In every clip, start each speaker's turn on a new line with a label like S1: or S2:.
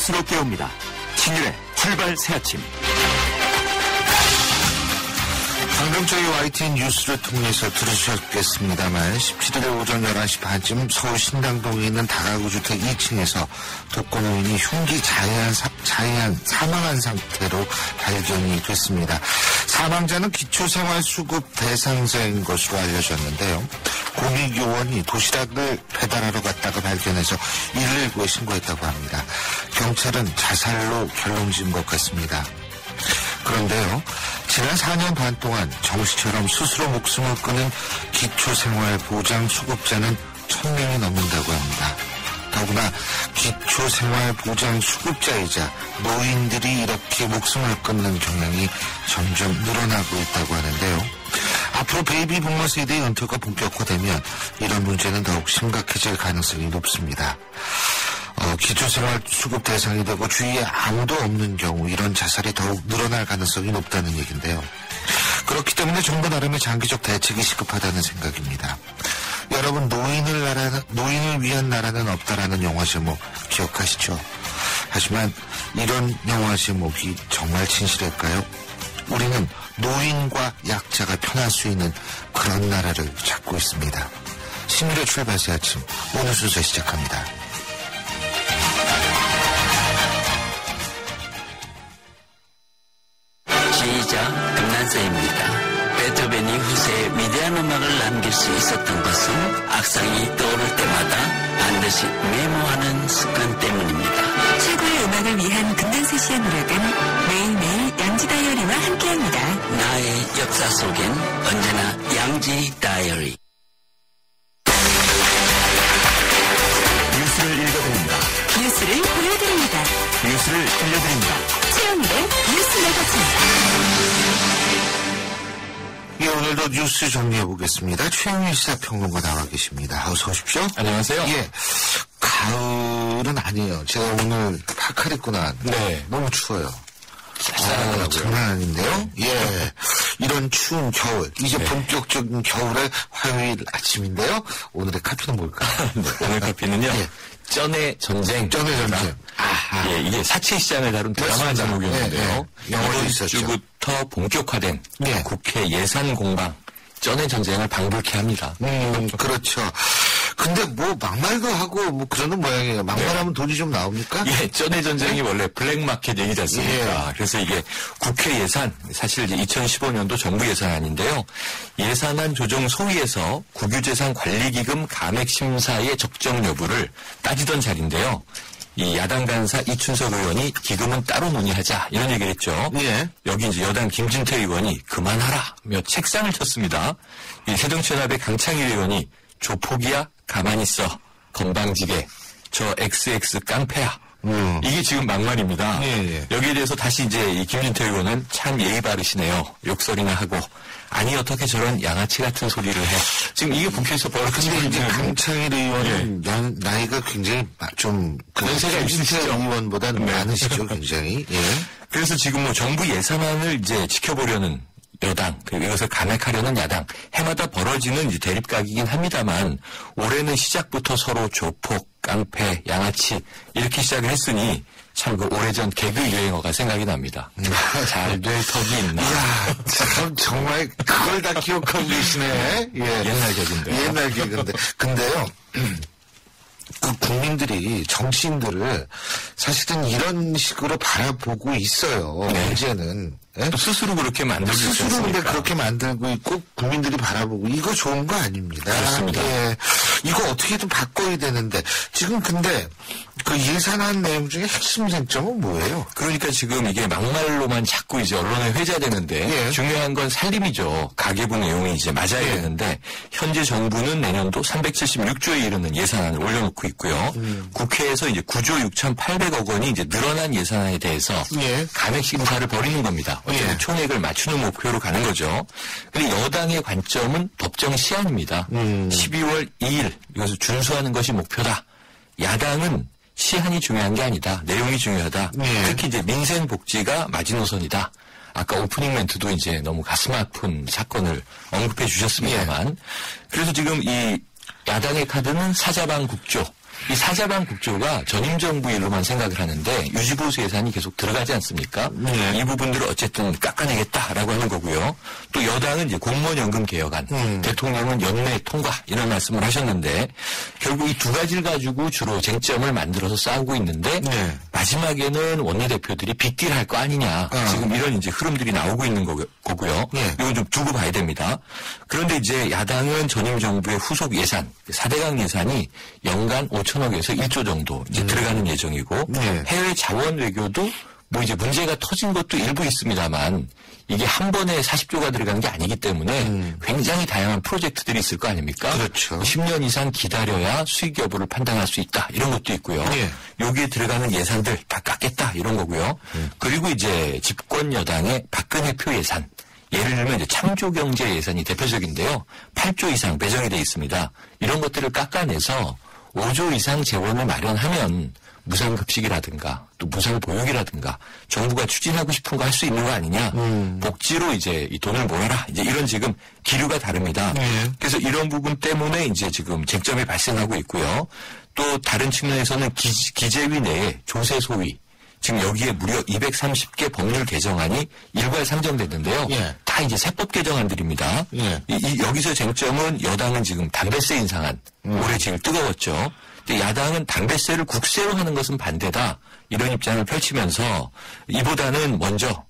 S1: 뉴스로 깨웁니다. 신율의 출발 새아침.
S2: 방금 저희 YTN 뉴스를 통해서 들으셨겠습니다만 17일 오전 11시 반쯤 서울 신당동에 있는 다가구 주택 2층에서 독거노인이 흉기 자해한 사망한 상태로 발견이 됐습니다. 사망자는 기초생활수급 대상자인 것으로 알려졌는데요. 공익요원이 도시락을 배달하러 갔다가 발견해서 119에 신고했다고 합니다. 경찰은 자살로 결론 지은 것 같습니다. 그런데요, 지난 4년 반 동안 정씨처럼 스스로 목숨을 끊은 기초생활보장수급자는 1000명이 넘는다고 합니다. 더구나 기초생활보장수급자이자 노인들이 이렇게 목숨을 끊는 경향이 점점 늘어나고 있다고 하는데요. 앞으로 베이비 부머 세대의 은퇴가 본격화되면 이런 문제는 더욱 심각해질 가능성이 높습니다. 기초생활 수급 대상이 되고 주위에 아무도 없는 경우 이런 자살이 더욱 늘어날 가능성이 높다는 얘기인데요. 그렇기 때문에 정부 나름의 장기적 대책이 시급하다는 생각입니다. 여러분, 노인을 위한 나라는 없다라는 영화 제목 기억하시죠? 하지만 이런 영화 제목이 정말 진실일까요? 우리는 노인과 약자가 편할 수 있는 그런 나라를 찾고 있습니다. 신율의 출발 새 아침, 오늘 순서 시작합니다.
S3: 시작 금난세입니다. 베토벤이 후세에 위대한 음악을 남길 수 있었던 것은 악상이 떠오를 때마다 반드시 메모하는 습관 때문입니다.
S4: 최고의 음악을 위한 금난세 씨의 노력은 매일매일 양지 다이어리와 함께합니다.
S3: 나의 역사 속엔 언제나 양지 다이어리.
S1: 뉴스를 읽어드립니다.
S4: 뉴스를 보여드립니다.
S1: 뉴스를 들려드립니다.
S4: 최영일의 뉴스 매거진.
S2: 예, 오늘도 뉴스 정리해보겠습니다. 최영일 시사평론가 나와 계십니다. 어서 오십시오.
S1: 안녕하세요.
S2: 예, 가을은 아니에요. 제가 오늘 파카를 입고 나왔는데
S1: 네.
S2: 너무 추워요.
S1: 쌀쌀하더라고요.
S2: 장난 아닌데요? 예. 이런 추운 겨울, 이제
S1: 네.
S2: 본격적인 겨울의 화요일 아침인데요. 오늘의 카피는 뭘까요?
S1: 네, 오늘 카피는요.
S2: 예.
S1: 쩐의 전쟁.
S2: 쩐의 전쟁. 아하.
S1: 예, 이게 사채시장을 다룬 드라마
S2: 맞습니다.
S1: 제목이었는데요.
S2: 예, 예. 영화도
S1: 이번
S2: 있었죠.
S1: 주부터 본격화된
S2: 예.
S1: 국회 예산 공방, 쩐의 전쟁을 방불케 합니다.
S2: 그렇죠. 근데 뭐 막말도 하고 뭐 그러는 모양이에요. 막말하면 돈이 좀 나옵니까?
S1: 예, 쩐의 전쟁이 원래 블랙마켓 얘기지 않습니까?
S2: 예.
S1: 그래서 이게 국회 예산, 사실 이제 2015년도 정부 예산안인데요. 예산안 조정 소위에서 국유재산 관리기금 감액 심사의 적정 여부를 따지던 자리인데요. 이 야당 간사 이춘석 의원이 기금은 따로 논의하자 이런 얘기를 했죠.
S2: 예.
S1: 여기 이제 여당 김진태 의원이 그만하라며 책상을 쳤습니다. 이 새정치연합의 강창일 의원이 조폭이야 가만히 있어 건방지게 저 XX 깡패야. 이게 지금 막말입니다.
S2: 예, 예.
S1: 여기에 대해서 다시 이제 이 김진태 의원은 참 예의 바르시네요. 욕설이나 하고 아니 어떻게 저런 양아치 같은 소리를 해. 지금 이게 국회에서 벌어지고
S2: 근데 이제
S1: 있는
S2: 강창일 의원은 나이가 굉장히 좀
S1: 연세가
S2: 김진태
S1: 있으시죠?
S2: 의원보다는
S1: 네.
S2: 많으시죠, 굉장히. 예.
S1: 그래서 지금 뭐 정부 예산안을 이제 지켜보려는 여당, 그리고 이것을 감액하려는 야당, 해마다 벌어지는 이제 대립각이긴 합니다만, 올해는 시작부터 서로 조폭, 깡패, 양아치, 이렇게 시작을 했으니, 참 그 오래전 개그 유행어가 생각이 납니다. 잘 될 턱이 있나.
S2: 이야, 참, 정말 그걸 다 기억하고 계시네. 예.
S1: 옛날 개그인데.
S2: 옛날 개그인데. 근데요, 그 국민들이 정치인들을 사실은 이런 식으로 바라보고 있어요.
S1: 네.
S2: 문제는. 예?
S1: 또 스스로 그렇게 만들고 있지
S2: 스스로 근데
S1: 않습니까?
S2: 그렇게 만들고 있고 국민들이 바라보고 이거 좋은 거 아닙니다.
S1: 그렇습니다.
S2: 예. 이거 어떻게든 바꿔야 되는데 지금 근데 그 예산안 내용 중에 핵심 쟁점은 뭐예요?
S1: 그러니까 지금 이게 막말로만 자꾸 이제 언론에 회자되는데
S2: 예.
S1: 중요한 건 살림이죠. 가계부 내용이 이제 맞아야
S2: 예.
S1: 되는데 현재 정부는 내년도 376조에 이르는 예산안을 올려놓고 있고요. 국회에서 이제 9조 6,800억 원이 이제 늘어난 예산안에 대해서
S2: 예.
S1: 감액 심사를 벌이는 겁니다. 어쨌든
S2: 예.
S1: 총액을 맞추는 목표로 가는 거죠. 그런데 여당의 관점은 법정 시한입니다. 12월 2일 이것을 준수하는 것이 목표다. 야당은 시한이 중요한 게 아니다. 내용이 중요하다.
S2: 예.
S1: 특히 이제 민생 복지가 마지노선이다. 아까 오프닝 멘트도 이제 너무 가슴 아픈 사건을 언급해 주셨습니다만. 그래서 지금 이 야당의 카드는 사자방 국조. 이 사자방 국조가 전임 정부 일로만 생각을 하는데 유지보수 예산이 계속 들어가지 않습니까?
S2: 네.
S1: 이 부분들을 어쨌든 깎아내겠다라고 하는 거고요. 또 여당은 이제 공무원 연금 개혁안, 대통령은 연내 통과 이런 말씀을 하셨는데 결국 이 두 가지를 가지고 주로 쟁점을 만들어서 싸우고 있는데
S2: 네.
S1: 마지막에는 원내대표들이 빅딜할 거 아니냐. 지금 이런 이제 흐름들이 나오고 있는 거고요.
S2: 네.
S1: 이건 좀 두고 봐야 됩니다. 그런데 이제 야당은 전임 정부의 후속 예산, 4대강 예산이 연간 5천억에서 1조 정도 이제 들어가는 예정이고
S2: 네.
S1: 해외 자원 외교도 뭐 이제 문제가 터진 것도 일부 있습니다만 이게 한 번에 40조가 들어가는 게 아니기 때문에 굉장히 다양한 프로젝트들이 있을 거 아닙니까?
S2: 그렇죠.
S1: 10년 이상 기다려야 수익 여부를 판단할 수 있다. 이런 것도 있고요.
S2: 네.
S1: 여기에 들어가는 예산들 다 깎겠다. 이런 거고요. 그리고 이제 집권 여당의 박근혜표 예산. 예를 들면 이제 창조경제 예산이 대표적인데요. 8조 이상 배정이 돼 있습니다. 이런 것들을 깎아내서 5조 이상 재원을 마련하면 무상급식이라든가 또 무상보육이라든가 정부가 추진하고 싶은 거 할 수 있는 거 아니냐. 복지로 이제 이 돈을 모아라. 이제 이런 지금 기류가 다릅니다. 그래서 이런 부분 때문에 이제 지금 쟁점이 발생하고 있고요. 또 다른 측면에서는 기재위 내에 조세 소위 지금 여기에 무려 230개 법률 개정안이 일괄 상정됐는데요.
S2: 예.
S1: 다 이제 세법 개정안들입니다.
S2: 예.
S1: 여기서 쟁점은 여당은 지금 담배세 인상안 올해 제일 뜨거웠죠. 근데 야당은 담배세를 국세로 하는 것은 반대다. 이런 입장을 펼치면서 이보다는 먼저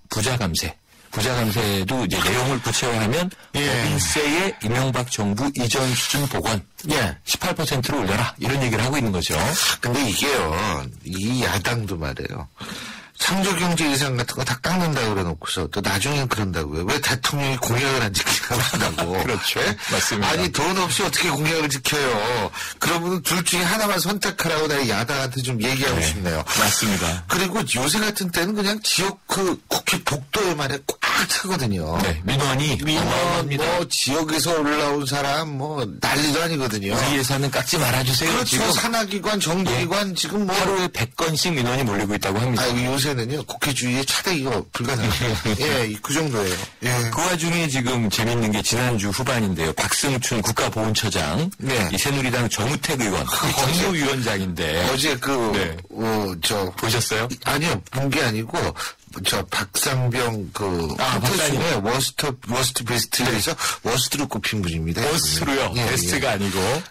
S1: 부자감세도 이제 내용을 구체화하면 법인세의 이명박 정부 이전 수준 복원 18%로 올려라 이런 얘기를 하고 있는 거죠.
S2: 근데 이게요, 이 야당도 말이에요. 창조경제 예산 같은 거 다 깎는다고 그래놓고서 또 나중엔 그런다고요. 왜 대통령이 공약을 안 지키냐고 한다고.
S1: 그렇죠. 맞습니다.
S2: 아니 돈 없이 어떻게 공약을 지켜요. 그러면 둘 중에 하나만 선택하라고 내가 야당한테 좀 얘기하고 싶네요.
S1: 맞습니다.
S2: 그리고 요새 같은 때는 그냥 지역 국회 복도에만 꽉 차거든요.
S1: 네, 민원
S2: 뭐 지역에서 올라온 사람 뭐 난리도 아니거든요.
S1: 우리 예산은 깎지 말아주세요.
S2: 그렇죠.
S1: 지금
S2: 산하기관, 정부기관 지금 뭐
S1: 하루에 100건씩 민원이 몰리고 있다고 합니다.
S2: 요새는요 국회 주위에 차대기가 불가능해요. 예, 그 정도예요. 예.
S1: 그 와중에 지금 재밌는 게 지난주 후반인데요. 박승춘 국가보훈처장, 이 새누리당 정우택 의원, 정무위원장인데
S2: 어제
S1: 보셨어요?
S2: 아니요, 본 게 아니고. 박상병
S1: 박사님의
S2: 워스트 베스트에서 워스트로 꼽힌 분입니다.
S1: 워스트로요? 베스트가 아니고.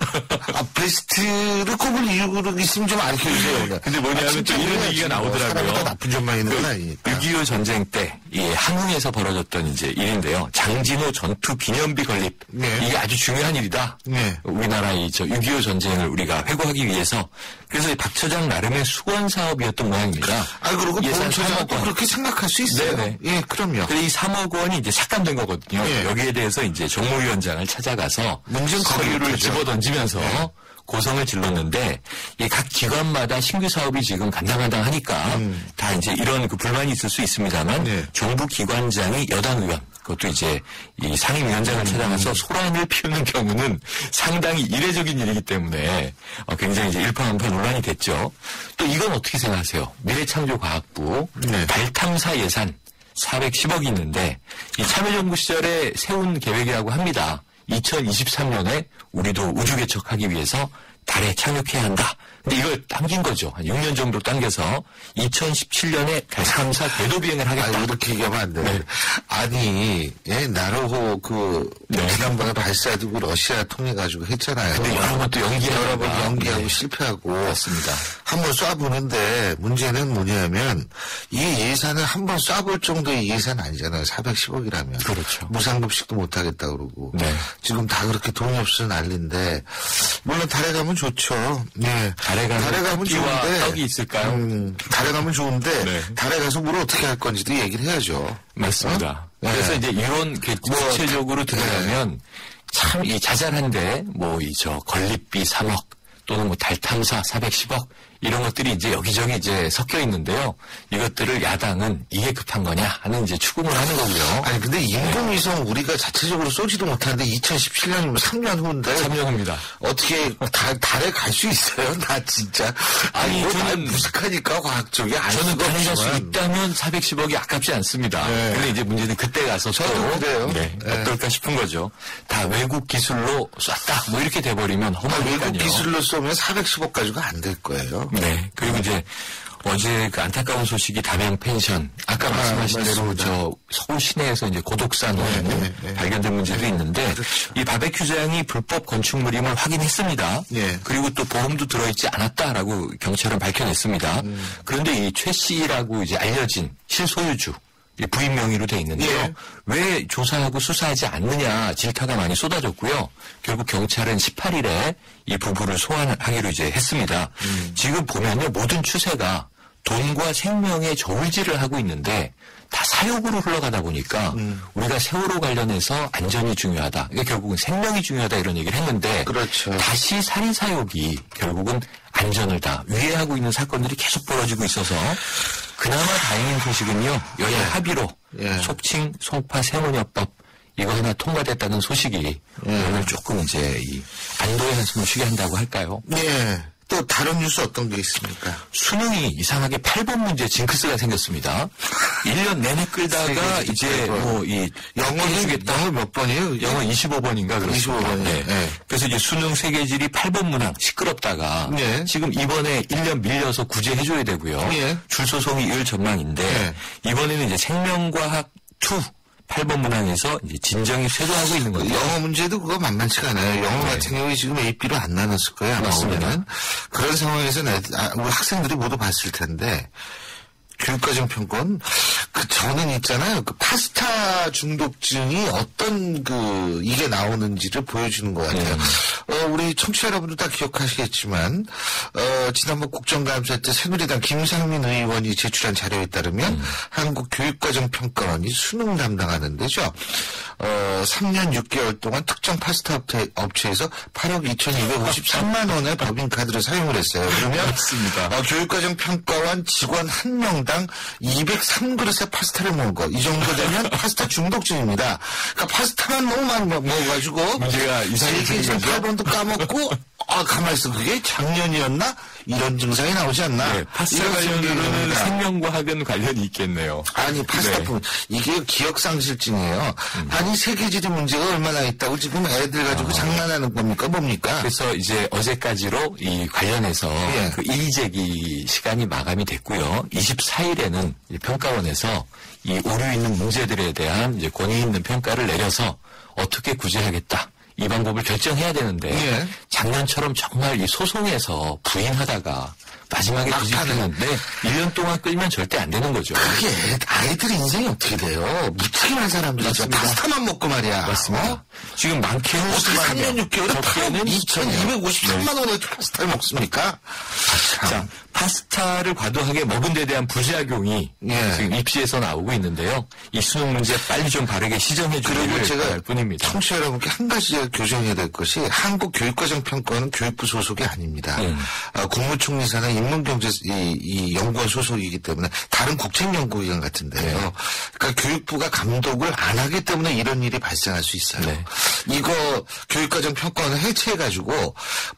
S2: 베스트를 꼽을 이유가 있으면 좀 알려주세요.
S1: 근데 뭐냐면 또 이런 얘기가 나오더라고요.
S2: 사람마다 나쁜 점만 있는 건 아니니까.
S1: 6.25 전쟁 때, 한웅에서 벌어졌던 이제 일인데요. 장진호 전투 기념비 건립. 이게 아주 중요한 일이다. 우리나라 6.25 전쟁을 우리가 회고하기 위해서. 그래서 박 처장 나름의 수건 사업이었던 모양입니다.
S2: 그리고 보훈 처장도 그렇게 생각할 수 있어요. 네네. 예, 그럼요.
S1: 근데 이 3억 원이 이제 삭감된 거거든요. 여기에 대해서 이제 정무위원장을 찾아가서 서류를 집어던지면서 고성을 질렀는데 각 기관마다 신규 사업이 지금 간당간당하니까 다 이제 이런 불만이 있을 수 있습니다만 정부 기관장이 여당 의원 그것도 이제 이 상임위원장을 찾아가서 소란을 피우는 경우는 상당히 이례적인 일이기 때문에 굉장히 이제 일파만파 논란이 됐죠. 또 이건 어떻게 생각하세요? 미래창조과학부 달 탐사 예산 410억이 있는데 이 참여정부 시절에 세운 계획이라고 합니다. 2023년에 우리도 우주 개척하기 위해서 달에 착륙해야 한다. 근데 이걸 당긴 거죠. 한 6년 정도 당겨서 2017년에 달 탐사 궤도 비행을 하겠다.
S2: 이렇게 얘기하면 안 돼요. 아니, 나로호 지난번에 발사두고 러시아 통해가지고 했잖아요.
S1: 근데 여러 번 또
S2: 연기하고 실패하고.
S1: 맞습니다.
S2: 한번 쏴보는데 문제는 뭐냐면 이 예산을 한번 쏴볼 정도의 예산 아니잖아요. 410억이라면.
S1: 그렇죠.
S2: 무상급식도 못하겠다 그러고. 지금 다 그렇게 돈이 없어서 난리인데 물론 달에 가면 좋죠.
S1: 달에 가면
S2: 좋은데
S1: 떡이 있을까요?
S2: 달에 가면 좋은데 달에 가서 뭘 어떻게 할 건지도 얘기를 해야죠.
S1: 맞습니다. 그래서 이제 이런 구체적으로 들어가면 참 이 자잘한데 건립비 3억 또는 달 탐사 410억 이런 것들이 이제 여기저기 이제 섞여 있는데요. 이것들을 야당은 이게 급한 거냐 하는 이제 추궁을 하는 거고요.
S2: 아니 근데 인공위성 우리가 자체적으로 쏘지도 못하는데 2017년이면 3년 후인데
S1: 3년 후입니다.
S2: 어떻게 달에 갈 수 있어요? 나 진짜
S1: 아니 저는
S2: 무식하니까 과학적이 알
S1: 저는
S2: 수가
S1: 달에 갈 수
S2: 없지만
S1: 있다면 410억이 아깝지 않습니다.
S2: 네.
S1: 근데 이제 문제는 그때 가서
S2: 저도 그래요.
S1: 네,
S2: 네.
S1: 어떨까 싶은 거죠. 다 외국 기술로 쐈다 뭐 이렇게 돼버리면 험하니까요.
S2: 외국 기술로 쏘면 410억 가지고 안 될 거예요.
S1: 네. 그리고 이제 어제 그 안타까운 소식이 담양 펜션 아까 말씀하신 대로
S2: 맞습니다.
S1: 저 서울 시내에서 이제 고독산원 발견된 문제도 있는데
S2: 그렇죠.
S1: 이 바베큐장이 불법 건축물임을 확인했습니다.
S2: 예.
S1: 그리고 또 보험도 들어있지 않았다라고 경찰은 밝혀냈습니다. 그런데 이 최 씨라고 이제 알려진 실소유주 이 부인 명의로 돼 있는데요.
S2: 예.
S1: 왜 조사하고 수사하지 않느냐 질타가 많이 쏟아졌고요. 결국 경찰은 18일에 이 부부를 소환하기로 이제 했습니다. 지금 보면요 모든 추세가 돈과 생명의 저울질을 하고 있는데 다 사욕으로 흘러가다 보니까 우리가 세월호 관련해서 안전이 중요하다. 그러니까 결국은 생명이 중요하다 이런 얘기를 했는데
S2: 그렇죠.
S1: 다시 살인 사욕이 결국은 안전을 다 위해하고 있는 사건들이 계속 벌어지고 있어서 그나마 다행인 소식은요. 여야 합의로 속칭 송파 세무녀법 이거 하나 통과됐다는 소식이 오늘 조금 이제 이 안도의 한숨을 쉬게 한다고 할까요?
S2: 네. 또 다른 뉴스 어떤 게 있습니까?
S1: 수능이 이상하게 8번 문제 징크스가 생겼습니다. 1년 내내 끌다가 이제 뭐 이
S2: 영어는 영어 몇 번이에요?
S1: 영어 25번인가 그렇습니다.
S2: 25번이요.
S1: 네.
S2: 네.
S1: 그래서 이제 수능 세계지리 8번 문항 시끄럽다가
S2: 네.
S1: 지금 이번에 1년 밀려서 구제해줘야 되고요.
S2: 네.
S1: 줄소송이 이을 전망인데
S2: 네.
S1: 이번에는 이제 생명과학 2 8번 문항에서 이제 진정이 쇄도하고 있는 거죠.
S2: 영어 문제도 그거 만만치가 않아요. 영어 같은 경우에 지금 AB로 안 나눴을 거예요. 아마
S1: 맞습니다.
S2: 오면은. 그런 상황에서는 우리 학생들이 모두 봤을 텐데 교육과정 평가원 저는 있잖아요. 그 파스타 중독증이 어떤 이게 나오는지를 보여주는 것 같아요. 우리 청취자 여러분도 다 기억하시겠지만 지난번 국정감사 때 새누리당 김상민 의원이 제출한 자료에 따르면 한국교육과정평가원이 수능 담당하는 데죠. 3년 6개월 동안 특정 파스타 업체에서 8억 2,253만 원의 법인카드를 사용을 했어요. 그러면
S1: 맞습니다.
S2: 교육과정평가원 직원 한 명당 203그릇의 파스타를 먹은 거. 이 정도 되면 파스타 중독증입니다. 그러니까 파스타만 너무 많이 먹어가지고
S1: 문제가 이상해지는 거죠.
S2: 8번도 까먹고 가만히 있어. 그게 작년이었나? 이런 증상이 나오지 않나?
S1: 네, 파스타 관련으로는 생명과학은 관련이 있겠네요.
S2: 아니 파스타뿐 이게 기억상실증이에요. 아니 세계지리 문제가 얼마나 있다고 지금 애들 가지고 장난하는 겁니까 뭡니까?
S1: 그래서 이제 어제까지로 이 관련해서 그 이의제기 시간이 마감이 됐고요. 24일에는 평가원에서 이 오류 있는 문제들에 대한 이제 권위 있는 평가를 내려서 어떻게 구제하겠다. 이 방법을 결정해야 되는데 작년처럼 정말 이 소송에서 부인하다가 마지막에 뒤집히는데 1년 동안 끌면 절대 안 되는 거죠.
S2: 그게 아이들 인생이 어떻게 돼요? 무책임한 사람들이죠. 파스타만 먹고 말이야.
S1: 맞습니다. 지금 많게는
S2: 3년 6개월에 8억 2,253만 원의 파스타를 먹습니까?
S1: 자, 파스타를 과도하게 먹은 데 대한 부작용이 지금 입시에서 나오고 있는데요. 이 수능 문제 빨리 좀 바르게 시정해 주기를 바랄 뿐입니다.
S2: 청취자 여러분께 한 가지 교정해야 될 것이 한국교육과정평가원은 교육부 소속이 아닙니다. 국무총리 산하 인문경제 이 연구원 소속이기 때문에 다른 국책연구기관 같은데요. 그러니까 교육부가 감독을 안 하기 때문에 이런 일이 발생할 수 있어요. 이거 교육과정평가원을 해체해가지고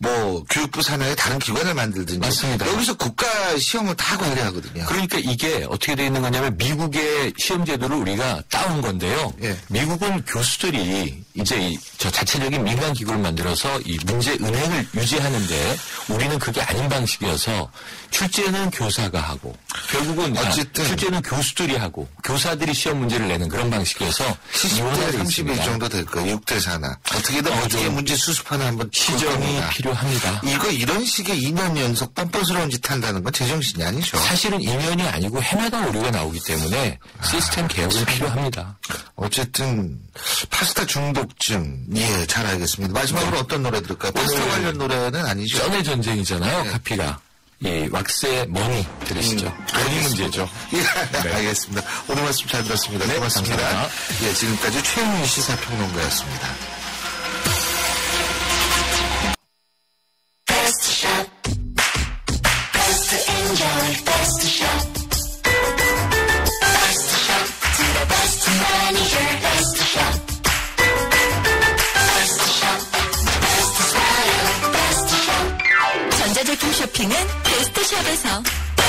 S2: 뭐 교육부 산하에 다른 기관을 만들든지
S1: 맞습니다.
S2: 여기서 국가 시험을 다 관리하거든요.
S1: 그러니까 이게 어떻게 되어 있는 거냐면 미국의 시험 제도를 우리가 따온 건데요. 미국은 교수들이 이제 저 자체적인 민간 기구를 만들어서 이 문제 은행을 유지하는데 우리는 그게 아닌 방식이어서 출제는 교사가 하고 결국은
S2: 어쨌든
S1: 출제는 교수들이 하고 교사들이 시험 문제를 내는 그런 방식이어서
S2: 70대 31 정도 될 거예요. 6대 4나. 어떻게든 어떻게 문제 수습하는 한번
S1: 시정이 필요합니다.
S2: 이런 식의 2년 연속 뻔뻔스러운 짓 한다는 건 제정신이 아니죠.
S1: 사실은 2년이 아니고 해마다 오류가 나오기 때문에 시스템 개혁은 필요합니다.
S2: 어쨌든 파스타 중독증 잘 알겠습니다. 마지막으로 어떤 노래 들을까요? 파스타 관련 노래는 아니죠.
S1: 쩐의 전쟁이잖아요. 카피가. 왁스의 머니 들으시죠. 머니 문제죠.
S2: 알겠습니다. 오늘 말씀 잘 들었습니다.
S1: 네,
S2: 고맙습니다.
S1: 감사합니다.
S2: 지금까지 최영민 시사평론가였습니다.
S4: 집에서.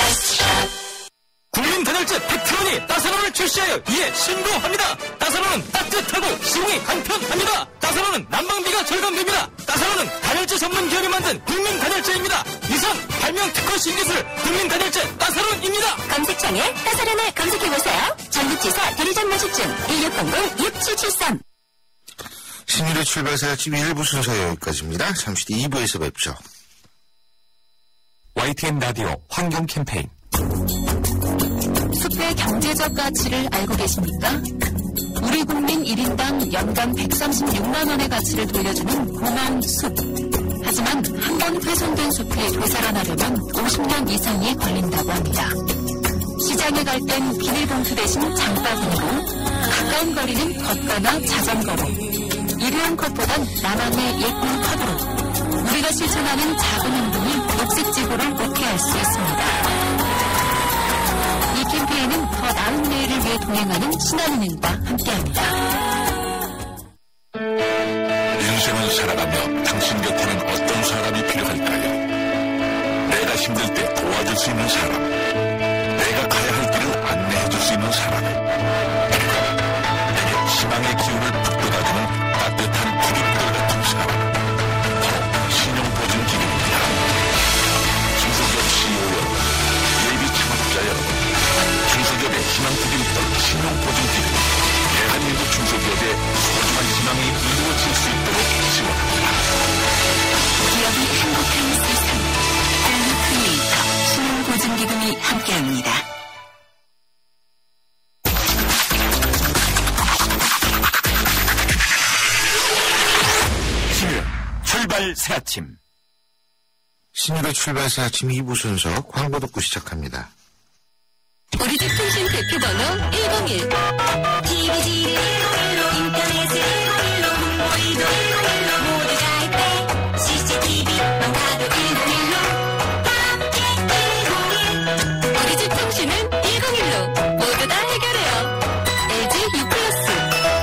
S1: 국민단열재 팩트원이 따사로를 출시하여 이에 신고합니다. 따사로는 따뜻하고 시공이 간편합니다. 따사로는 난방비가 절감됩니다. 따사로는 단열재 전문 기업이 만든 국민단열재입니다. 이상 발명 특허 신기술 국민단열재 따사로입니다.
S4: 검색창에 따사로를 검색해보세요. 전국지사 대리점 모집중 1600-6773.
S2: 신일의 출발사 아침 1부 순서 여기까지입니다. 잠시 뒤 2부에서 뵙죠.
S1: YTN 라디오 환경 캠페인.
S4: 숲의 경제적 가치를 알고 계십니까? 우리 국민 1인당 연간 136만 원의 가치를 돌려주는 고마운 숲. 하지만 한 번 훼손된 숲이 되살아나려면 50년 이상이 걸린다고 합니다. 시장에 갈 땐 비닐봉투 대신 장바구니로, 가까운 거리는 걷거나 자전거로, 일회용 컵보단 나만의 예쁜 컵으로 우리가 실천하는 작은 행동이 녹색 지구를 오게 할 수 있습니다. 이 캠페인은 더 나은 내일을 위해 동행하는 신한은행과 함께합니다.
S1: 인생을 살아가며 당신 곁에는 어떤 사람이 필요할까요? 내가 힘들 때 도와줄 수 있는 사람, 내가 가야 할 길을 안내해줄 수 있는 사람, 내게 희망의 기운을 북돋아주는 따뜻한 구름돌 같은 사람, 바로 신용보증기금입니다. 중소기업 CEO여, 예비 창업자 여러분, 중소기업의 희망구름돌 신용보증기금, 대한민국 중소기업의 소중한 희망이 이루어질 수 있도록 지원합니다.
S4: 기업이 행복한 세상, 밸류크리에이터 신용보증기금이 함께합니다.
S1: 신일 출발 새 아침.
S2: 신일의 출발사 아침 2부 순서 광고 듣고 시작합니다.
S4: 우리 집 통신 대표번호 101. TV지를 101로, 인터넷을 101로, 홍보일도 101로, 모두가 할 때 CCTV만 가도 101로, 함께 101. 우리 집 통신은 101로 모두 다 해결해요. LG U+.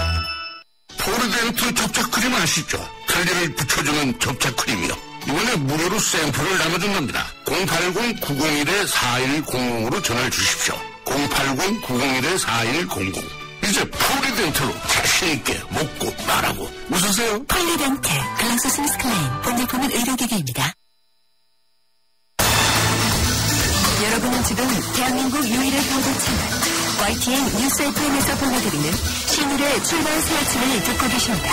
S2: 포르덴트 접착크림 아시죠? 탄력을 붙여주는 접착크림이요. 이번에 무료로 샘플을 나눠준답니다. 080-901-4100으로 전화를 주십시오. 080-901-4100. 이제 포리덴트로 자신있게 먹고 말하고 웃으세요.
S4: 폴리덴트 글라스스미스 클레인 본제품은 의료기기입니다. 여러분은 지금 대한민국 유일의 보도 채널 YTN 뉴스 FM에서 보내드리는 신일의 출발 새 아침을 듣고 계십니다.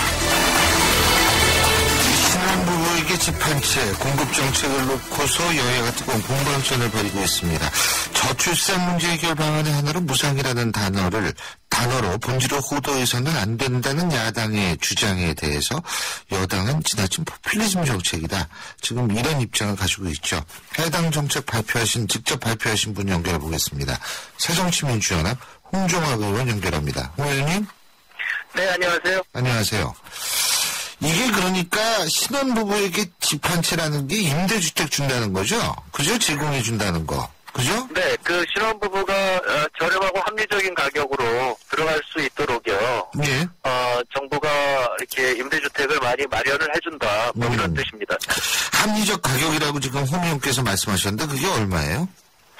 S2: 신혼부부에게 집 한 채 공급 정책을 놓고서 여야가 뜨거운 공방전을 벌이고 있습니다. 저출산 문제 해결 방안의 하나로 무상이라는 단어로 본질을 호도해서는 안 된다는 야당의 주장에 대해서 여당은 지나친 포퓰리즘 정책이다. 지금 이런 입장을 가지고 있죠. 해당 정책 직접 발표하신 분 연결해 보겠습니다. 새정치민주연합 홍종학 의원 연결합니다. 홍 의원님.
S5: 네, 안녕하세요.
S2: 안녕하세요. 이게 그러니까 신혼부부에게 집 한 채라는 게 임대주택 준다는 거죠? 그죠? 제공해 준다는 거. 그죠?
S5: 네, 그 신혼부부가 저렴하고 합리적인 가격으로 들어갈 수 있도록요.
S2: 예.
S5: 정부가 이렇게 임대주택을 많이 마련을 해준다. 뭐 이런 뜻입니다.
S2: 합리적 가격이라고 지금 홍 의원께서 말씀하셨는데 그게 얼마예요?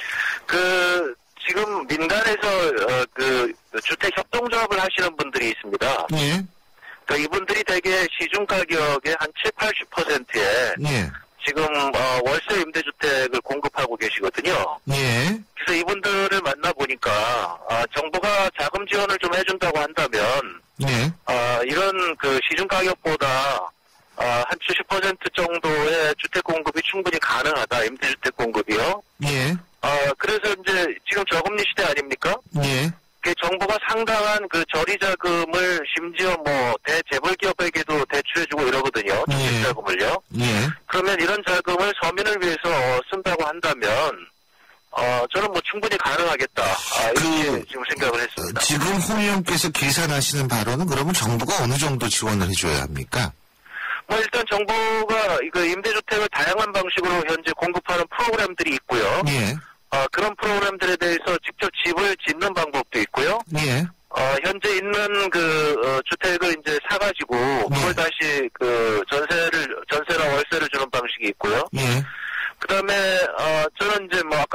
S5: 지금 민간에서 주택 협동조합을 하시는 분들이 있습니다.
S2: 예.
S5: 그러니까 이분들이 대개 시중 가격의 한 70-80%에
S2: 예.
S5: 지금 월세 임대주택을 공급하고 계시거든요.
S2: 예.
S5: 그래서 이분들을 만나보니까 정부가 자금 지원을 좀 해준다고 한다면
S2: 예.
S5: 이런 그 시중 가격보다 한 70% 정도의 주택 공급이 충분히 가능하다. 임대주택 공급이요.
S2: 예.
S5: 그래서 이제 지금 저금리 시대 아닙니까?
S2: 예.
S5: 정부가 상당한 그 저리 자금을 심지어 뭐 대재벌 기업에게도 대출해주고 이러거든요. 주택 자금을요.
S2: 예.
S5: 그러면 이런 자금을 서민을 위해서 쓴다고 한다면 저는 뭐 충분히 가능하겠다. 이렇게 지금 생각을 했습니다.
S2: 지금 홍 의원께서 계산하시는 바로는 그러면 정부가 어느 정도 지원을 해줘야 합니까?
S5: 뭐 일단 정부가 이거 임대주택을 다양한 방식으로 현재 공급하는 프로그램들이 있고요.
S2: 예.
S5: 그런 프로그램들에 대해서 직접 집을 짓는 방법도 있고요.
S2: 예.
S5: 현재 있는 주택을 이제 사가지고 그걸 다시 전세나 월세를 주는 방식이 있고요.
S2: 예.
S5: 그 다음에, 저는 이제 뭐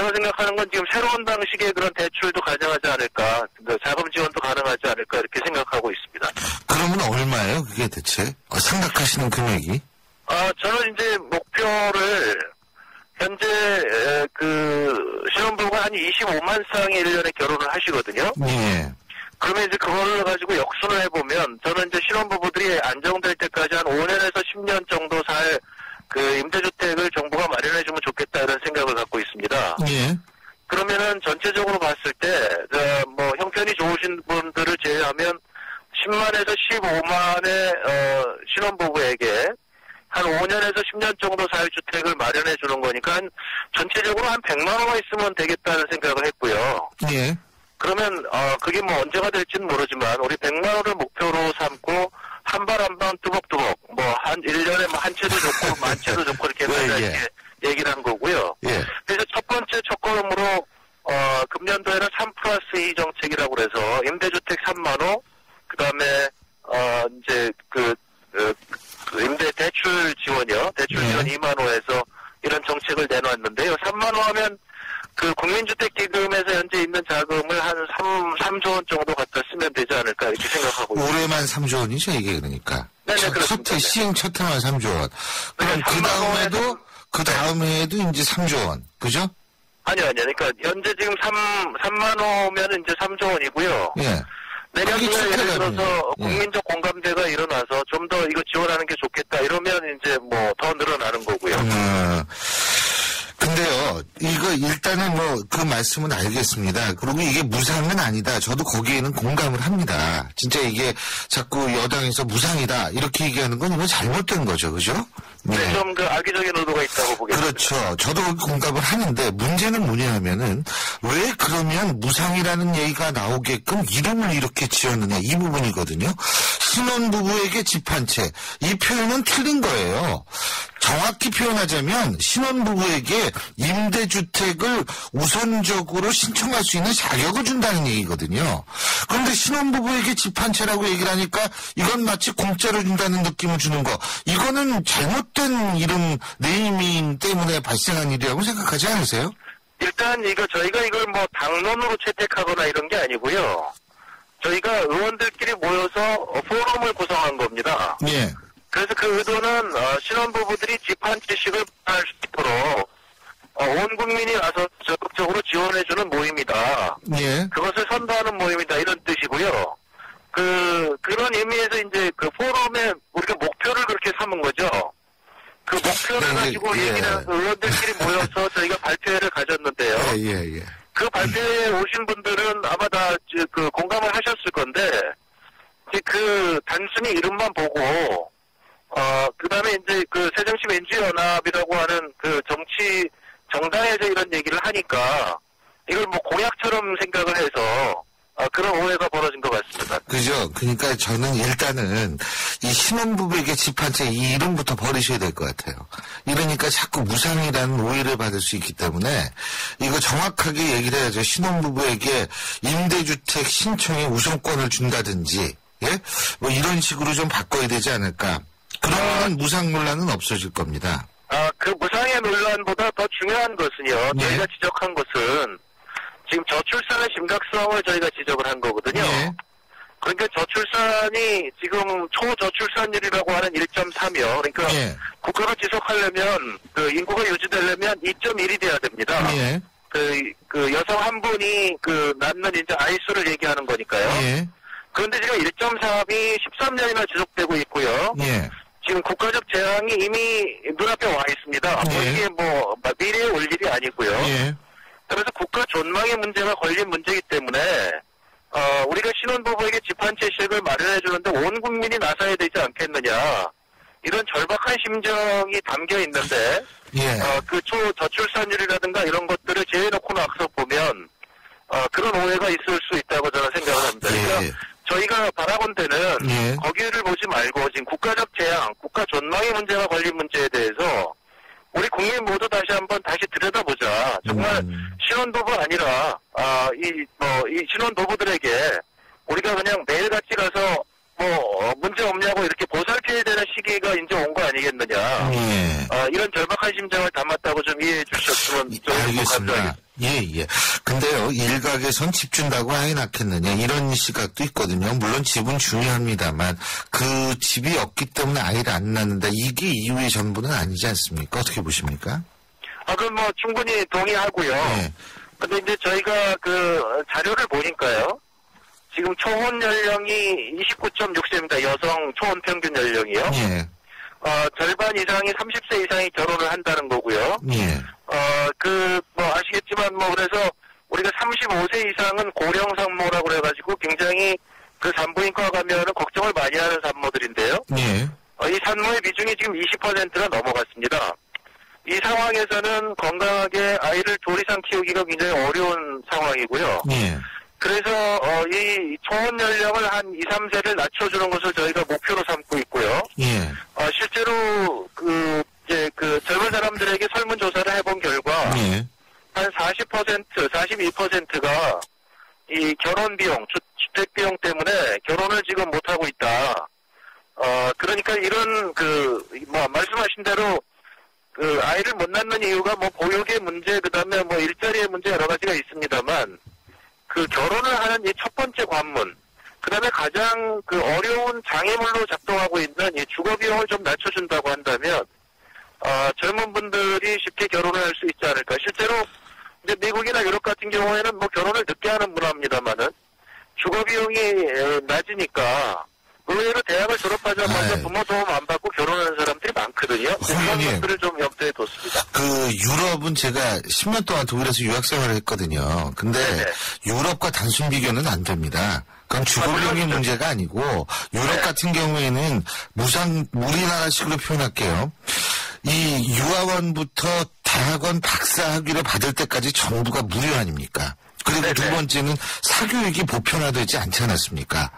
S5: 제가 생각하는 건 지금 새로운 방식의 그런 대출도 가능하지 않을까, 자금 지원도 가능하지 않을까 이렇게 생각하고 있습니다.
S2: 그러면 얼마예요? 그게 대체? 생각하시는 금액이?
S5: 저는 이제 목표를 현재 신혼부부가 한 25만 쌍이 1년에 결혼을 하시거든요.
S2: 예.
S5: 그러면 이제 그거를 가지고 역순을 해보면 저는 이제 신혼부부들이 안정될 때까지 한 5년에서 10년 정도 살 임대주택을 정부가 마련해주면 좋겠다 이런 생각을 갖고 있습니다.
S2: 예.
S5: 그러면은 전체적으로 봤을 때, 형편이 좋으신 분들을 제외하면 10만에서 15만의, 신혼부부에게 한 5년에서 10년 정도 살 주택을 마련해 주는 거니까 전체적으로 한 100만 원만 있으면 되겠다는 생각을 했고요.
S2: 예.
S5: 그러면, 그게 뭐 언제가 될지는 모르지만 우리 100만 원을 목표로 삼고 한 발 한 발 뚜벅뚜벅, 한 1년에 한 채도 좋고, 만 채도 좋고, 이렇게 이렇게 얘기를 한 거고요.
S2: 예.
S5: 그래서 첫 번째 첫걸음으로, 금년도에는 3+2 정책이라고 그래서, 임대주택 3만호, 그 다음에, 이제, 임대 대출 지원이요. 대출 지원 2만호에서 이런 정책을 내놨는데요. 3만호 하면, 국민주택기금에서 현재 있는 자금을 한 3조 원 정도 갖다 쓰면 되지 않을까 이렇게 생각하고 있습니다.
S2: 올해만 3조 원이죠, 이게 그러니까.
S5: 네네, 그렇습니다.
S2: 시행 첫 해만 3조 원. 그럼 그 다음 해에도 이제 3조 원. 그죠?
S5: 아니요. 그러니까 현재 지금 3만 호면 이제 3조 원이고요.
S2: 예.
S5: 내년에 예를 들어서 국민적 공감대가 일어나서 좀 더 이거 지원하는 게 좋겠다 이러면 이제 더 늘어나는 거고요.
S2: 근데요, 이거 일단은 그 말씀은 알겠습니다. 그리고 이게 무상은 아니다. 저도 거기에는 공감을 합니다. 진짜 이게 자꾸 여당에서 무상이다. 이렇게 얘기하는 건 이건 잘못된 거죠. 그죠?
S5: 네, 좀 악의적인 의도가 있다고 보겠습니다.
S2: 그렇죠. 저도 거기 공감을 하는데 문제는 뭐냐면은 왜 그러면 무상이라는 얘기가 나오게끔 이름을 이렇게 지었느냐 이 부분이거든요. 신혼부부에게 집 한 채. 이 표현은 틀린 거예요. 정확히 표현하자면 신혼부부에게 임대주택을 우선적으로 신청할 수 있는 자격을 준다는 얘기거든요. 그런데 신혼부부에게 집 한 채라고 얘기를 하니까 이건 마치 공짜로 준다는 느낌을 주는 거. 이거는 잘못된 이름 네이밍 때문에 발생한 일이라고 생각하지 않으세요?
S5: 일단 저희가 이걸 당론으로 채택하거나 이런 게 아니고요. 저희가 의원들끼리 모여서 포럼을 구성한 겁니다.
S2: 예.
S5: 그래서 그 의도는 신혼부부들이 집 한 채씩을 할 수 있도록 온 국민이 나서 적극적으로 지원해주는 모임이다.
S2: 예.
S5: 그것을 선도하는 모임이다 이런 뜻이고요. 그런 의미에서 이제 포럼에 우리가 목표를 그렇게 삼은 거죠. 그 목표를 가지고 얘기를 의원들끼리 모여서 저희가 발표회를 가졌는데요.
S2: 예.
S5: 그 발표회에 오신 분들은 아마 다 공감을 하셨을 건데 단순히 이름만 보고 그 다음에 이제 새정치민주연합이라고 하는 정당에서 이런 얘기를 하니까 이걸 공약처럼 생각을 해서 그런 오해가 벌어진 것 같습니다.
S2: 그죠. 그러니까 저는 일단은 이 신혼부부에게 집 한 채 이 이름부터 버리셔야 될 것 같아요. 이러니까 자꾸 무상이라는 오해를 받을 수 있기 때문에 이거 정확하게 얘기를 해야죠. 신혼부부에게 임대주택 신청에 우선권을 준다든지 예? 이런 식으로 좀 바꿔야 되지 않을까. 그러면 무상 논란은 없어질 겁니다.
S5: 그 무상의 논란보다 더 중요한 것은요.
S2: 네.
S5: 저희가 지적한 것은 지금 저출산의 심각성을 저희가 지적을 한 거거든요.
S2: 네.
S5: 그러니까 저출산이 지금 초저출산율이라고 하는 1.3이요. 그러니까
S2: 네.
S5: 국가가 지속하려면 인구가 유지되려면 2.1이 돼야 됩니다.
S2: 네.
S5: 여성 한 분이 낳는 이제 아이수를 얘기하는 거니까요.
S2: 네.
S5: 그런데 지금 1.3이 13년이나 지속되고 있고요.
S2: 네.
S5: 지금 국가적 재앙이 이미 눈앞에 와 있습니다.
S2: 네.
S5: 이게 미래에 올 일이 아니고요.
S2: 네.
S5: 그래서 국가 존망의 문제가 걸린 문제이기 때문에 우리가 신혼부부에게 집 한 채씩을 마련해 주는데 온 국민이 나서야 되지 않겠느냐 이런 절박한 심정이 담겨 있는데
S2: 예.
S5: 저출산율이라든가 이런 것들을 제외놓고 나서 보면 그런 오해가 있을 수 있다고 저는 생각을 합니다. 그러니까
S2: 예.
S5: 저희가 바라본데는
S2: 예.
S5: 거기를 보지 말고 지금 국가적 재앙, 국가 존망의 문제가 걸린 문제에 대해서 우리 국민 모두 다시 들여다보자. 정말 신혼부부 아니라 이 신혼부부들에게 우리가 그냥 매일같이 가서 문제 없냐고 이렇게 보살펴야 되는 시기가 이제 온 거 아니겠느냐.
S2: 예.
S5: 이런 절박한 심정을 담았다고 좀 이해해 주셨으면 좋을 것
S2: 알겠습니다. 예. 근데요, 일각에선 집 준다고 아예 낳겠느냐, 이런 시각도 있거든요. 물론 집은 중요합니다만, 그 집이 없기 때문에 아이를 안 낳는다. 이게 이유의 전부는 아니지 않습니까? 어떻게 보십니까?
S5: 그럼 뭐 충분히 동의하고요.
S2: 네.
S5: 근데 이제 저희가 그 자료를 보니까요. 지금 초혼 연령이 29.6세입니다. 여성 초혼 평균 연령이요.
S2: 예.
S5: 절반 이상이 30세 이상이 결혼을 한다는 거고요.
S2: 예.
S5: 아시겠지만 그래서 우리가 35세 이상은 고령 산모라고 그래가지고 굉장히 그 산부인과 가면은 걱정을 많이 하는 산모들인데요.
S2: 예.
S5: 이 산모의 비중이 지금 20%가 넘어갔습니다. 이 상황에서는 건강하게 아이를 둘 이상 키우기가 굉장히 어려운 상황이고요.
S2: 예.
S5: 그래서 이 초혼 연령을 한 2, 3세를 낮춰주는 것을 저희가 목표로 삼고 있고요.
S2: 예.
S5: 실제로 젊은 사람들에게 설문조사를 해본 결과
S2: 예.
S5: 한 40%, 42%가 이 결혼 비용, 주택 비용 때문에 결혼을 지금 못 하고 있다. 그러니까 이런 말씀하신 대로 그 아이를 못 낳는 이유가 보육의 문제, 그다음에 일자리의 문제 여러 가지가 있습니다만 그 결혼을 하는 이 첫 번째 관문, 그다음에 가장 그 어려운 장애물로 작동하고 있는 이 주거 비용을 좀 낮춰준다고 한다면 젊은 분들이 쉽게 결혼을 할 수 있지 않을까. 실제로 이제 미국이나 유럽 같은 경우에는 결혼을 늦게 하는 문화입니다만은 주거 비용이 낮으니까 의외로 대학을 졸업하자마자 부모 도움 안 받고 결혼하는 사람들이 많거든요. 그런 것들을 좀 염두에 뒀습니다.
S2: 그 유럽은 제가 10년 동안 독일에서 유학 생활을 했거든요. 근데
S5: 네네.
S2: 유럽과 단순 비교는 안 됩니다. 그건 주거 비용의 문제가 아니고 유럽 같은 경우에는 우리나라식으로 표현할게요. 이 유아원부터 대학원 박사 학위를 받을 때까지 전부가 무료 아닙니까? 그리고
S5: 네네.
S2: 두 번째는 사교육이 보편화되지 않지 않았습니까?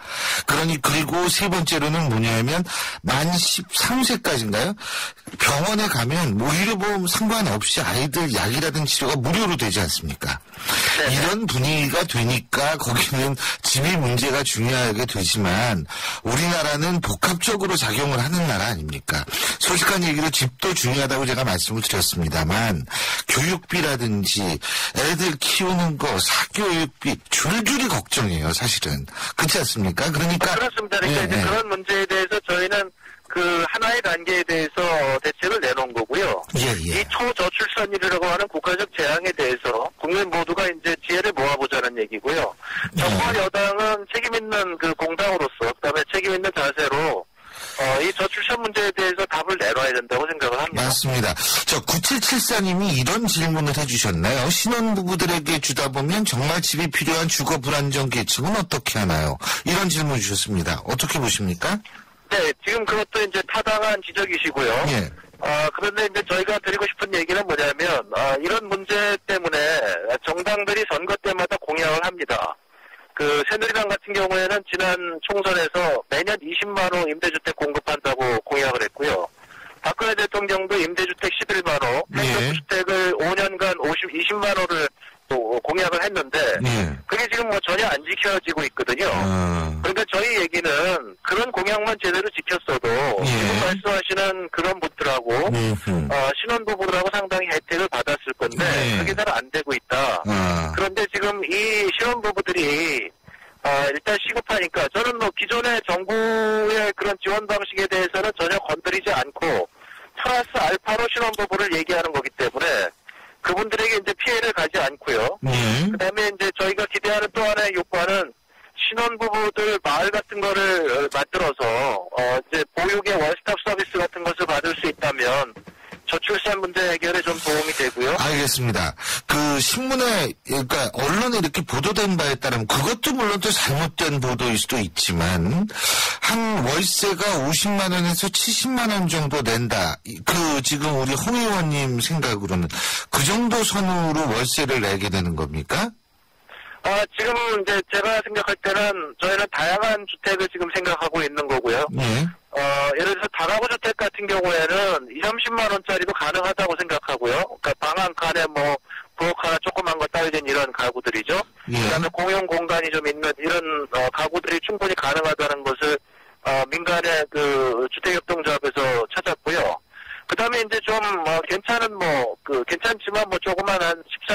S2: 그리고 세 번째로는 뭐냐면 만 13세까지인가요? 병원에 가면 의료보험 상관없이 아이들 약이라든지 치료가 무료로 되지 않습니까? 네네. 이런 분위기가 되니까 거기는 집이 문제가 중요하게 되지만 우리나라는 복합적으로 작용을 하는 나라 아닙니까? 솔직한 얘기로 집도 중요하다고 제가 말씀을 드렸습니다만 교육비라든지 애들 키우는 거, 사교육비 줄줄이 걱정이에요, 사실은. 그렇지 않습니까? 그러니까.
S5: 그렇습니다. 그러니까 이제 그런 문제에 대해서 저희는 그 하나의 단계에 대해서 대책을 내놓은 거고요. 이 초저출산율이라고 하는 국가적 재앙에 대해서 국민 모두가 이제 지혜를 모아보자는 얘기고요. 정부와 여당은 책임 있는 그 공당으로서, 그다음에 책임 있는 자세로 이 저출산 문제에 대해서 답을 내놔야 된다고 생각을 합니다.
S2: 맞습니다. 9774님이 이런 질문을 해주셨나요? 신혼부부들에게 주다 보면 정말 집이 필요한 주거 불안정 계층은 어떻게 하나요? 이런 질문 주셨습니다. 어떻게 보십니까?
S5: 네, 지금 그것도 이제 타당한 지적이시고요.
S2: 예.
S5: 그런데 이제 저희가 드리고 싶은 얘기는 뭐냐면, 이런 문제 때문에 정당들이 선거 때마다 공약을 합니다. 그 새누리당 같은 경우에는 지난 총선에서 매년 20만 호 임대주택 공급한다고 공약을 했고요. 박근혜 대통령도 임대주택 11만 호, 행정주택을 5년간 20만 호를 또 공약을 했는데 그게 지금 전혀 안 지켜지고 있거든요. 그러니까 저희 얘기는 그런 공약만 제대로 지켰어도 지금 말씀하시는 그런 분들하고 신혼부부들하고 상당히 혜택을 받았을 건데 그게 잘 안 되고 있다. 그런데 지금 이 신혼부부들이 일단 시급하니까 저는 기존의 정부의 그런 지원 방식에 대해서는 전혀 건드리지 않고 플러스 알파로 신혼부부를 얘기하는 거기 때문에 그분들에게 이제 피해를 가지 않고요. 그다음에 이제 저희가 기대하는 또 하나의 효과는 신혼부부들 마을 같은 거를 만들어서 이제 보육의 원스톱 서비스 같은 것을 받을 수 있다면 저출산 문제 해결에 좀 도움이 되고요.
S2: 알겠습니다. 그 신문에 그러니까 언론에 이렇게 보도된 바에 따르면 그것도 물론 또 잘못된 보도일 수도 있지만 한 월세가 50만 원에서 70만 원 정도 낸다. 그 지금 우리 홍 의원님 생각으로는 그 정도 선으로 월세를 내게 되는 겁니까?
S5: 지금 이제 제가 생각할 때는 저희는 다양한 주택을 지금 생각하고 있는 거고요. 예를 들어서 다가구 주택 같은 경우에는 20, 30만 원짜리도 가능하다고 생각하고요. 그러니까 방 한 칸에 부엌 하나 조그만 거 따위된 이런 가구들이죠. 그다음에 공용 공간이 좀 있는 이런 가구들이 충분히 가능하다는 것을 민간의 그 주택협동조합에서 찾았고요. 그다음에 이제 좀 괜찮은 괜찮지만 조그만 한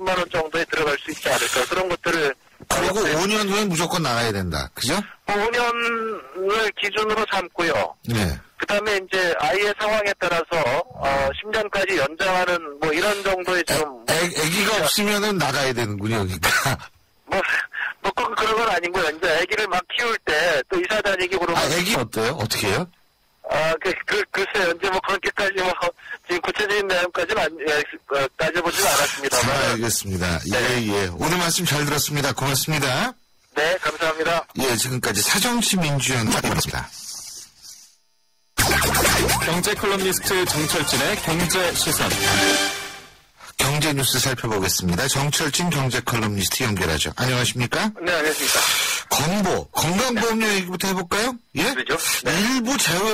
S5: 3만 원 정도에 들어갈 수 있지 않을까. 그런 것들을.
S2: 그리고 5년 후에 무조건 나가야 된다. 그죠?
S5: 5년을 기준으로 삼고요.
S2: 네.
S5: 그 다음에 이제 아이의 상황에 따라서, 10년까지 연장하는 뭐 이런 정도의 좀.
S2: 애기가 없으면은 나가야 되는군요, 그러니까.
S5: 꼭 그런 건 아니고요. 이제 아기를 막 키울 때 또 이사 다니기 그러면.
S2: 애기 어때요? 어떻게 해요?
S5: 글쎄요. 이제 뭐 그렇게까지 지금 구체적인 내용까지는 따져보진 않았습니다만.
S2: 알겠습니다.
S5: 네.
S2: 예. 오늘 말씀 잘 들었습니다. 고맙습니다.
S5: 네, 감사합니다.
S2: 예, 지금까지 사정치민주연구원이었습니다.
S6: 경제 컬럼니스트 정철진의 경제 시선.
S2: 경제 뉴스 살펴보겠습니다. 정철진 경제 컬럼니스트 연결하죠. 안녕하십니까?
S5: 네, 안녕하십니까.
S2: 건강보험료 얘기부터 해볼까요? 예?
S5: 그렇죠. 네.
S2: 일부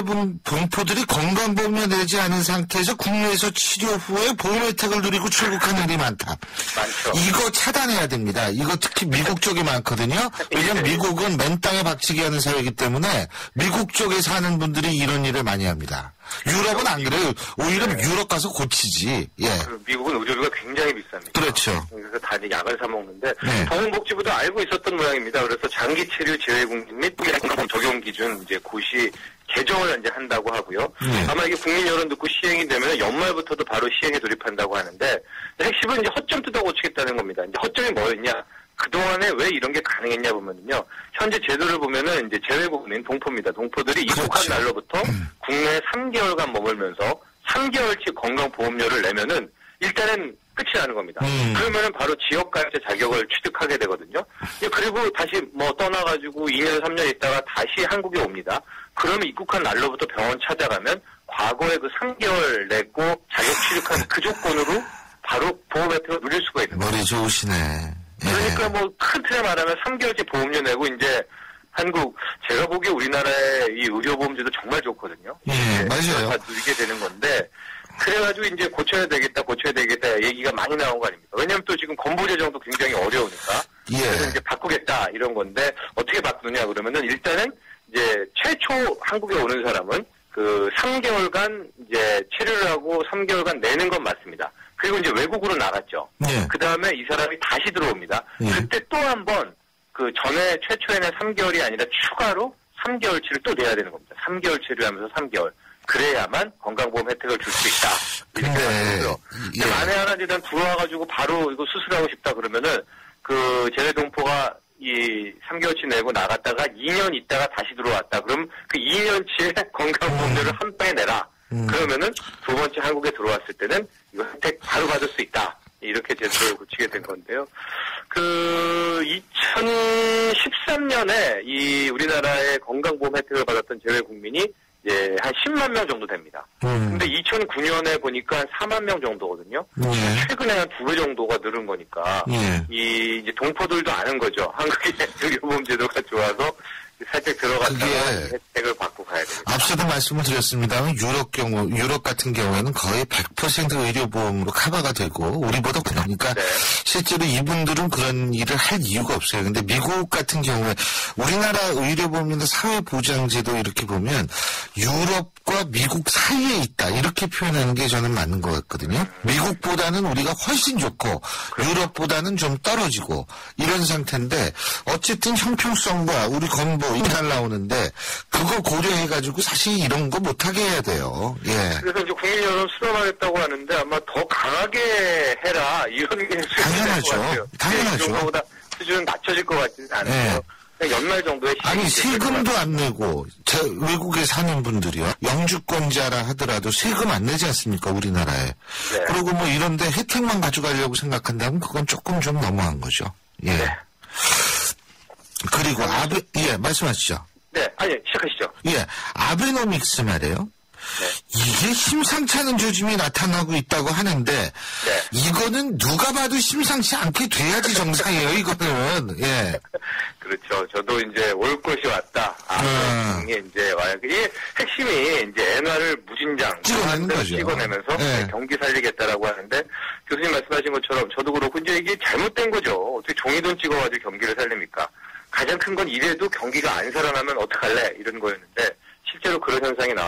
S2: 재외봉포들이 건강보험료 내지 않은 상태에서 국내에서 치료 후에 보험 혜택을 누리고 출국한 일이 많다.
S5: 많죠.
S2: 이거 차단해야 됩니다. 이거 특히 미국 쪽이 많거든요. 왜냐면 미국은 맨 땅에 박치기 하는 사회이기 때문에 미국 쪽에 사는 분들이 이런 일을 많이 합니다. 유럽은 안 그래요. 오히려 유럽 가서 고치지. 예.
S5: 미국은 의료비가 굉장히 비쌉니다.
S2: 그렇죠.
S5: 그래서 다 이제 약을 사 먹는데
S2: 네.
S5: 보건복지부도 알고 있었던 모양입니다. 그래서 장기 치료 재외국민 및 건강보험 적용 기준 이제 고시 개정을 이제 한다고 하고요. 아마 이게 국민 여론 듣고 시행이 되면 연말부터도 바로 시행에 돌입한다고 하는데 핵심은 이제 허점 뜯어 고치겠다는 겁니다. 이제 허점이 뭐였냐? 그동안에 왜 이런 게 가능했냐 보면요. 현재 제도를 보면은 이제 재외국민 동포입니다. 동포들이 입국한 날로부터 국내에 3개월간 머물면서 3개월치 건강보험료를 내면은 일단은 끝이 나는 겁니다. 그러면은 바로 지역가입자 자격을 취득하게 되거든요. 그리고 다시 뭐 떠나가지고 2년, 3년 있다가 다시 한국에 옵니다. 그러면 입국한 날로부터 병원 찾아가면 과거에 그 3개월 냈고 자격 취득한 그 조건으로 바로 보험 혜택을 누릴 수가 있는 거예요.
S2: 머리 좋으시네. 예.
S5: 그러니까 뭐 큰 틀에 말하면 3개월째 보험료 내고 이제 한국 제가 보기에 우리나라의 이 의료보험제도 정말 좋거든요.
S2: 예, 맞아요.
S5: 다 누리게 되는 건데 그래가지고 이제 고쳐야 되겠다 얘기가 많이 나온 거 아닙니까? 왜냐면 또 지금 건보 재정도 굉장히 어려우니까.
S2: 예.
S5: 그래서 이제 바꾸겠다 이런 건데 어떻게 바꾸느냐 그러면은 일단은 이제 최초 한국에 오는 사람은 그 3개월간 이제 체류를 하고 3개월간 내는 건 맞습니다. 그리고 이제 외국으로 나갔죠.
S2: 예.
S5: 그 다음에 이 사람이 다시 들어옵니다.
S2: 예.
S5: 그때 또 한 번 그 전에 최초에는 3개월이 아니라 추가로 3개월치를 또 내야 되는 겁니다. 3개월 체류하면서 3개월. 그래야만 건강보험 혜택을 줄 수 있다. 이렇게 말씀드려요.
S2: 예.
S5: 만에 하나 이제 들어와가지고 바로 이거 수술하고 싶다 그러면은 그 재외동포가 이 3개월치 내고 나갔다가 2년 있다가 다시 들어왔다. 그럼 그 2년치의 건강보험료를 한 방에 내라. 그러면은 두 번째 한국에 들어왔을 때는 이거 혜택 바로 받을 수 있다. 이렇게 제도를 고치게 된 건데요. 그 2013년에 이 우리나라의 건강보험 혜택을 받았던 재외 국민이 이제 한 10만 명 정도 됩니다. 근데 2009년에 보니까 한 4만 명 정도거든요. 최근에 한 2배 정도가 늘은 거니까 이 이제 동포들도 아는 거죠. 한국의 의료보험 제도가 좋아서 살짝 들어갔다가 혜택을 받고 가야 됩니다.
S2: 앞서도 말씀을 드렸습니다만 유럽 같은 경우에는 거의 100% 의료보험으로 커버가 되고 우리보다 그러니까
S5: 네.
S2: 실제로 이분들은 그런 일을 할 이유가 없어요. 근데 미국 같은 경우에 우리나라 의료보험이나 사회보장제도 이렇게 보면 유럽과 미국 사이에 있다 이렇게 표현하는 게 저는 맞는 것 같거든요. 미국보다는 우리가 훨씬 좋고 유럽보다는 좀 떨어지고 이런 상태인데 어쨌든 형평성과 우리 건보 이날 나오는데 그거 고려해가지고 사실 이런 거 못하게 해야 돼요. 예.
S5: 그래서 이제 국민 여론 수렴하겠다고 하는데 아마 더 강하게 해라 이런 게
S2: 당연하죠. 당연하죠.
S5: 그거보다 수준은 낮춰질 것 같지는 않아요.
S2: 예.
S5: 연말 정도에
S2: 아니 세금도 안 내고 외국에 사는 분들이요. 영주권자라 하더라도 세금 안 내지 않습니까 우리나라에.
S5: 네.
S2: 그리고 뭐 이런데 혜택만 가져가려고 생각한다면 그건 조금 좀 너무한 거죠. 예.
S5: 네.
S2: 그리고 말씀하시죠.
S5: 네, 아니 시작하시죠.
S2: 예, 아베노믹스 말이에요.
S5: 네.
S2: 이게 심상치 않은 조짐이 나타나고 있다고 하는데 이거는 누가 봐도 심상치 않게 돼야지 정상이에요. 이거는 예.
S5: 그렇죠. 저도 이제 올 것이 왔다. 이게 이제 와요. 이게 핵심이 이제 엔화를 무진장
S2: 찍어내는 거죠.
S5: 찍어내면서
S2: 네.
S5: 경기 살리겠다라고 하는데 교수님 말씀하신 것처럼 저도 그렇고 이제 이게 잘못된 거죠. 어떻게 종이돈 찍어가지고 경기를 살립니까? 가장 큰 건 이래도 경기가 안 살아나면 어떡할래? 이런 거였는데 실제로 그런 현상이 나왔습니다.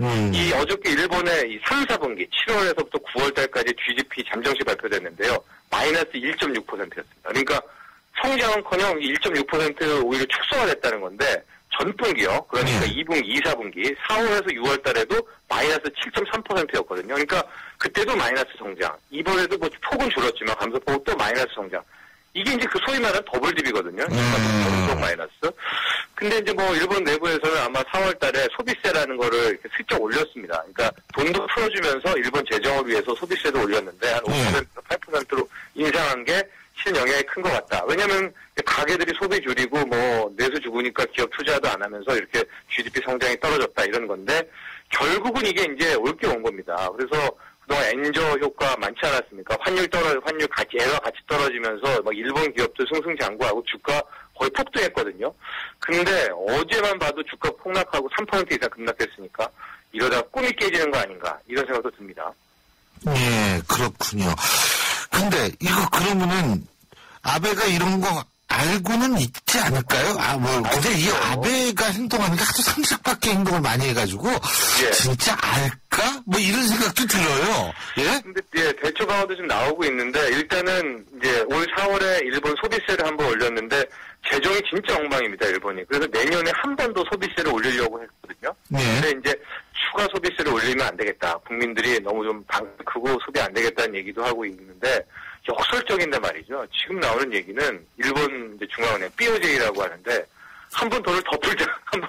S7: 이 어저께 일본의 이 3, 4분기 7월에서부터 9월달까지 GDP 잠정시 발표됐는데요. 마이너스 1.6%였습니다. 그러니까 성장은커녕 1.6% 오히려 축소가 됐다는 건데 전분기요. 그러니까 2분기, 2, 4분기 4월에서 6월달에도 마이너스 7.3%였거든요. 그러니까 그때도 마이너스 성장. 이번에도 뭐 폭은 줄었지만 감소폭 또 마이너스 성장. 이게 이제 그 소위 말하는 더블딥이거든요. 그러니까 마이너스. 근데 이제 뭐 일본 내부에서는 아마 4월 달에 소비세라는 거를 이렇게 슬쩍 올렸습니다. 그러니까 돈도 풀어주면서 일본 재정을 위해서 소비세도 올렸는데 한 5%, 8%로 인상한 게 실은 영향이 큰 것 같다. 왜냐면 가게들이 소비 줄이고 뭐 내수 죽으니까 기업 투자도 안 하면서 이렇게 GDP 성장이 떨어졌다 이런 건데 결국은 이게 이제 올 게 온 겁니다. 그래서 그동안 엔저 효과 많지 않았습니까? 환율 같이, 애가 같이 떨어지면서 막 일본 기업들 승승장구하고 주가 거의 폭등했거든요. 근데 어제만 봐도 주가 폭락하고 3% 이상 급락했으니까 이러다 꿈이 깨지는 거 아닌가 이런 생각도 듭니다.
S2: 예, 그렇군요. 근데 이거 그러면은 아베가 이런 거 알고는 있지 않을까요? 근데 이 아베가 행동하는 게 하도 상식밖에 행동을 많이 해가지고 진짜 알까? 뭐 이런 생각도 들어요. 예?
S7: 근데 대처 방안도 좀 나오고 있는데 일단은 이제 올 4월에 일본 소비세를 한번 올렸는데 재정이 진짜 엉망입니다, 일본이. 그래서 내년에 한 번 더 소비세를 올리려고 했거든요. 근데 이제 추가 소비세를 올리면 안 되겠다. 국민들이 너무 좀 방 크고 소비 안 되겠다는 얘기도 하고 있는데 역설적인데 말이죠. 지금 나오는 얘기는 일본 이제 중앙은행 BOJ라고 하는데 한 번 돈을 더 풀자.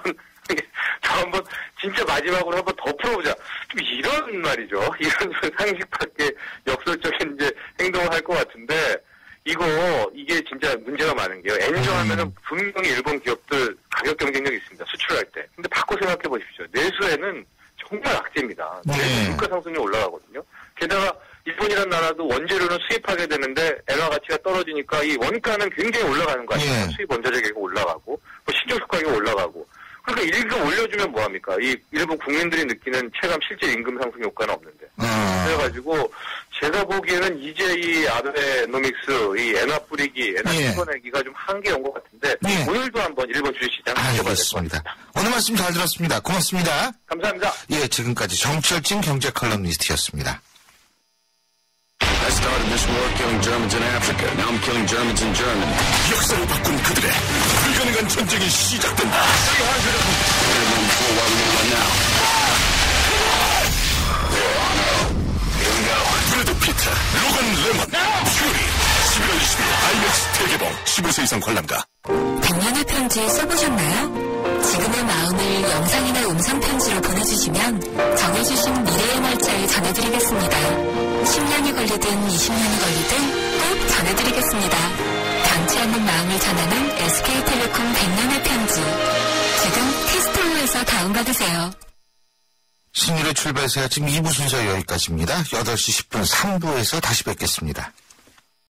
S7: 한번 진짜 마지막으로 한 번 더 풀어보자. 좀 이런 말이죠. 이런 상식밖에 역설적인 이제 행동을 할 것 같은데 이게 진짜 문제가 많은 게요. 엔저하면은 분명히 일본 기업들 가격 경쟁력이 있습니다. 수출할 때. 근데 바꿔 생각해 보십시오. 내수에는 정말 악재입니다. 내수 물가 상승률이 올라가거든요. 게다가 일본이라는 나라도 원재료는 수입하게 되는데 엔화 가치가 떨어지니까 이 원가는 굉장히 올라가는 거 아니에요. 수입 원자재 가격이 올라가고 뭐 신종수 가격이 올라가고 그러니까 임금 올려주면 뭐합니까? 이 일본 국민들이 느끼는 체감 실제 임금 상승 효과는 없는데 그래가지고 제가 보기에는 이제 이 아베노믹스 이 엔화 뿌리기 엔화 찍어내기가 좀 한계 온 것 같은데 오늘도 한번 일본 주식시장
S2: 알겠습니다. 오늘 말씀 잘 들었습니다. 고맙습니다.
S7: 감사합니다.
S2: 예, 지금까지 정철진 경제 컬럼니스트였습니다.
S8: I started this war killing Germans in Africa. Now I'm killing Germans in Germany.
S9: 역사를 바꾼 그들의 불가능한 전쟁이 시작된다. 브래드 피트, 로건 레먼, 퓨리. 11월 20일 IMAX 대개봉 15세 이상 관람가.
S4: 100년의 편지 써보셨나요? 지금의 마음을 영상이나 음성편지로 보내주시면 정해주신 미래의 날짜에 전해드리겠습니다. 10년이 걸리든 20년이 걸리든 꼭 전해드리겠습니다. 변치 않는 마음을 전하는 SK텔레콤 100년의 편지. 지금 티스토어에서 다운받으세요.
S2: 신일의 출발세가 지금 2부 순서 여기까지입니다. 8시 10분 3부에서 다시 뵙겠습니다.